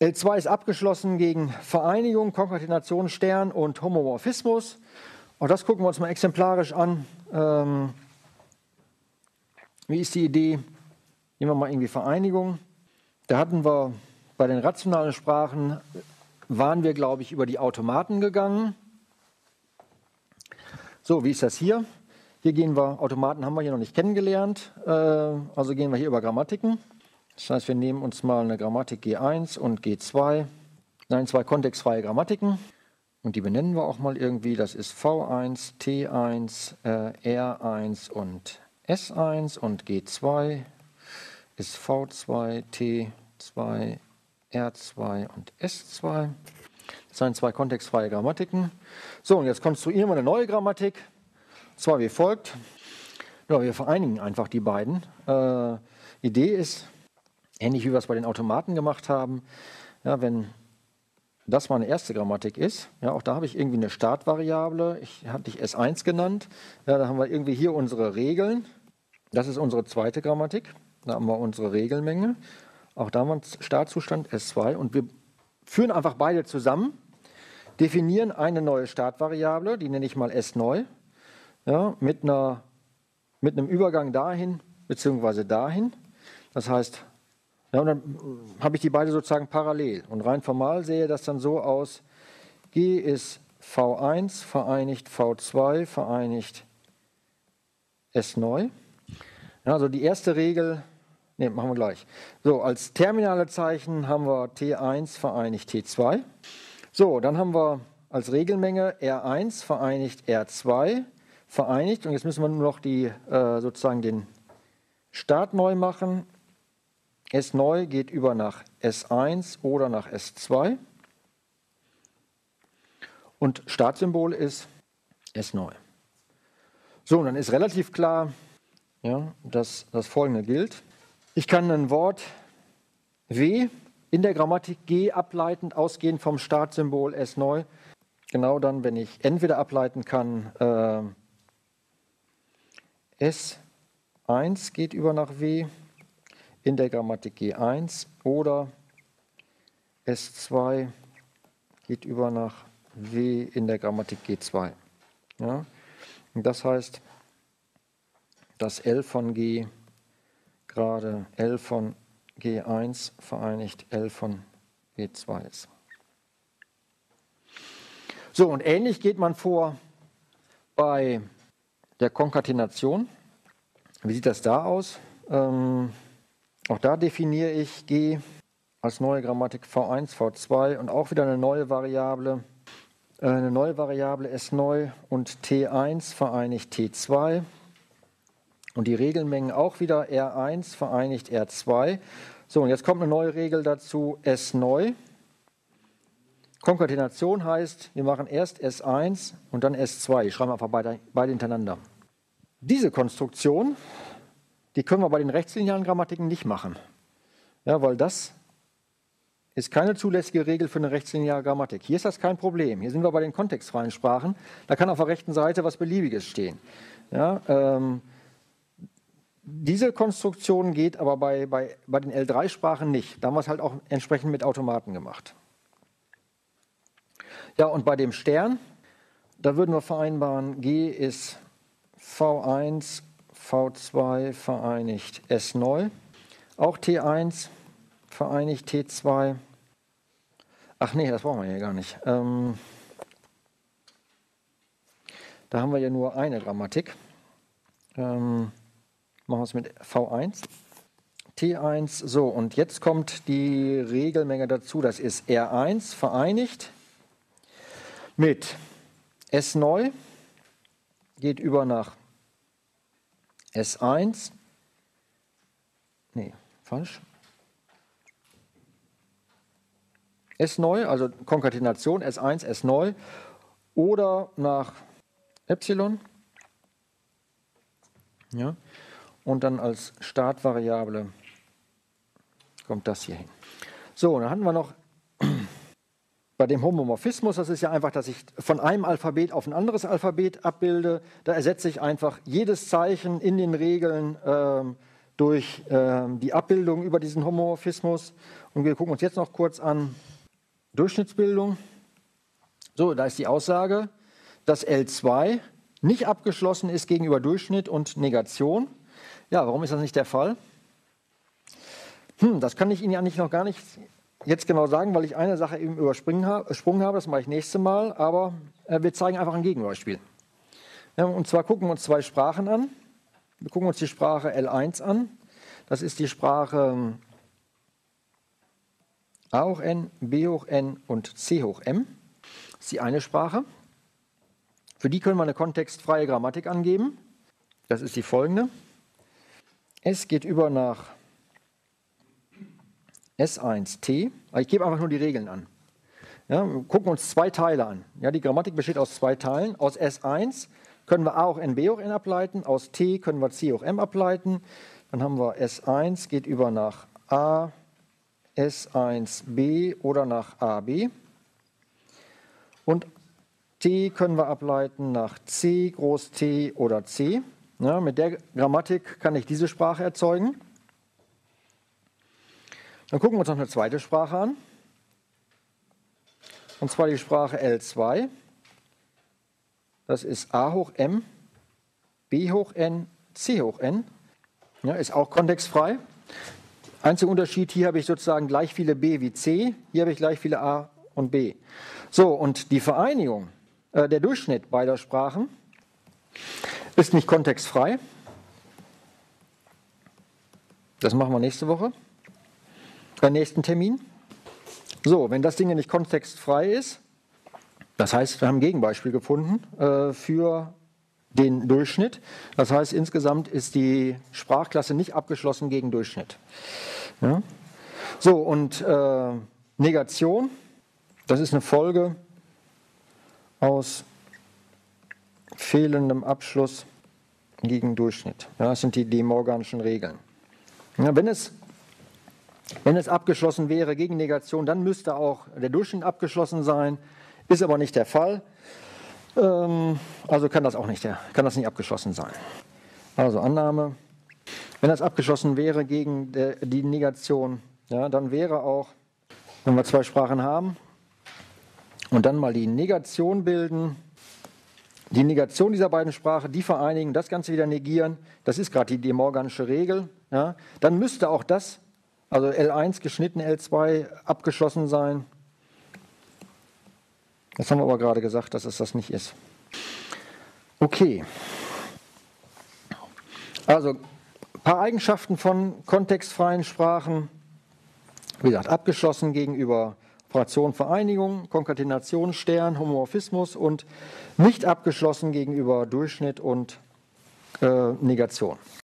L2 ist abgeschlossen gegen Vereinigung, Konkatenation, Stern und Homomorphismus. Auch das gucken wir uns mal exemplarisch an. Wie ist die Idee? Nehmen wir mal irgendwie Vereinigung. Da hatten wir bei den rationalen Sprachen, waren wir, glaube ich, über die Automaten gegangen. So, wie ist das hier? Hier gehen wir, Automaten haben wir hier noch nicht kennengelernt, also gehen wir hier über Grammatiken. Das heißt, wir nehmen uns mal eine Grammatik G1 und G2, nein, zwei kontextfreie Grammatiken und die benennen wir auch mal irgendwie. Das ist V1, T1, R1 und S1 und G2 ist V2, T2, R2 und S2. Das sind zwei kontextfreie Grammatiken. So, und jetzt konstruieren wir eine neue Grammatik. Und zwar wie folgt. Ja, wir vereinigen einfach die beiden. Idee ist, ähnlich wie wir es bei den Automaten gemacht haben, ja, wenn das meine erste Grammatik ist, ja, auch da habe ich irgendwie eine Startvariable, hatte ich S1 genannt, ja, da haben wir irgendwie hier unsere Regeln, das ist unsere zweite Grammatik, da haben wir unsere Regelmenge, auch da haben wir einen Startzustand S2 und wir führen einfach beide zusammen, definieren eine neue Startvariable, die nenne ich mal S neu, ja, mit einem Übergang dahin bzw. dahin, das heißt, ja, und dann habe ich die beide sozusagen parallel. Und rein formal sehe das dann so aus, G ist V1 vereinigt V2 vereinigt S neu. Ja, also die erste Regel, ne, machen wir gleich. So, als terminale Zeichen haben wir T1 vereinigt T2. So, dann haben wir als Regelmenge R1 vereinigt R2 vereinigt. Und jetzt müssen wir nur noch sozusagen den Start neu machen. S neu geht über nach S1 oder nach S2 und Startsymbol ist S neu. So, und dann ist relativ klar, ja, dass das Folgende gilt. Ich kann ein Wort W in der Grammatik G ableitend ausgehend vom Startsymbol S neu, genau dann, wenn ich entweder ableiten kann, S1 geht über nach W, in der Grammatik G1 oder S2 geht über nach W in der Grammatik G2. Ja? Und das heißt, dass L von G gerade L von G1 vereinigt L von G2 ist. So, und ähnlich geht man vor bei der Konkatenation. Wie sieht das da aus? Auch da definiere ich G als neue Grammatik V1, V2 und auch wieder eine neue Variable S neu und T1 vereinigt T2 und die Regelmengen auch wieder R1 vereinigt R2. So, und jetzt kommt eine neue Regel dazu, S neu. Konkatenation heißt, wir machen erst S1 und dann S2. Ich schreibe einfach beide hintereinander. Diese Konstruktion, die können wir bei den rechtslinearen Grammatiken nicht machen. Ja, weil das ist keine zulässige Regel für eine rechtslineare Grammatik. Hier ist das kein Problem. Hier sind wir bei den kontextfreien Sprachen. Da kann auf der rechten Seite was Beliebiges stehen. Ja, diese Konstruktion geht aber bei den L3-Sprachen nicht. Da haben wir es halt auch entsprechend mit Automaten gemacht. Ja, und bei dem Stern, da würden wir vereinbaren, G ist V1, V2 vereinigt S neu, auch T1 vereinigt T2. Ach nee, das brauchen wir hier gar nicht. Da haben wir ja nur eine Grammatik. Machen wir es mit V1. T1, so, und jetzt kommt die Regelmenge dazu, das ist R1 vereinigt mit S neu, geht über nach S1, nee, falsch. S neu, also Konkatenation, S1, S neu oder nach Epsilon. Ja, und dann als Startvariable kommt das hier hin. So, dann hatten wir noch bei dem Homomorphismus, das ist ja einfach, dass ich von einem Alphabet auf ein anderes Alphabet abbilde. Da ersetze ich einfach jedes Zeichen in den Regeln durch die Abbildung über diesen Homomorphismus. Und wir gucken uns jetzt noch kurz an Durchschnittsbildung. So, da ist die Aussage, dass L2 nicht abgeschlossen ist gegenüber Durchschnitt und Negation. Ja, warum ist das nicht der Fall? Das kann ich Ihnen eigentlich noch gar nicht jetzt genau sagen, weil ich eine Sache eben übersprungen habe. Das mache ich nächstes Mal, aber wir zeigen einfach ein Gegenbeispiel. Ja, und zwar gucken wir uns zwei Sprachen an. Wir gucken uns die Sprache L1 an. Das ist die Sprache A hoch n, B hoch n und C hoch m. Das ist die eine Sprache. Für die können wir eine kontextfreie Grammatik angeben. Das ist die folgende. S geht über nach S1T. Ich gebe einfach nur die Regeln an. Ja, wir gucken uns zwei Teile an. Ja, die Grammatik besteht aus zwei Teilen. Aus S1 können wir A hoch n, B hoch n ableiten. Aus T können wir C hoch m ableiten. Dann haben wir S1 geht über nach A, S1b oder nach AB. Und T können wir ableiten nach C, Groß T oder C. Ja, mit der Grammatik kann ich diese Sprache erzeugen. Dann gucken wir uns noch eine zweite Sprache an. Und zwar die Sprache L2. Das ist A hoch m, B hoch n, C hoch n. Ja, ist auch kontextfrei. Einziger Unterschied, hier habe ich sozusagen gleich viele B wie C, hier habe ich gleich viele A und B. So, und die Vereinigung, der Durchschnitt beider Sprachen ist nicht kontextfrei. Das machen wir nächste Woche, beim nächsten Termin. So, wenn das Ding nicht kontextfrei ist, das heißt, wir haben ein Gegenbeispiel gefunden für den Durchschnitt. Das heißt, insgesamt ist die Sprachklasse nicht abgeschlossen gegen Durchschnitt. Ja? So, und Negation, das ist eine Folge aus fehlendem Abschluss gegen Durchschnitt. Ja, das sind die De Morganschen Regeln. Ja, wenn es abgeschlossen wäre gegen Negation, dann müsste auch der Durchschnitt abgeschlossen sein. Ist aber nicht der Fall. Also kann das nicht abgeschlossen sein. Also Annahme, wenn das abgeschlossen wäre gegen die Negation, ja, dann wäre auch, wenn wir zwei Sprachen haben und dann mal die Negation bilden, die Negation dieser beiden Sprachen, die vereinigen, das Ganze wieder negieren, das ist gerade die De Morgansche Regel, ja, dann müsste auch das, also L1 geschnitten L2 abgeschlossen sein. Jetzt haben wir aber gerade gesagt, dass es das nicht ist. Okay. Also ein paar Eigenschaften von kontextfreien Sprachen. Wie gesagt, abgeschlossen gegenüber Operation Vereinigung, Konkatenation, Stern, Homomorphismus und nicht abgeschlossen gegenüber Durchschnitt und Negation.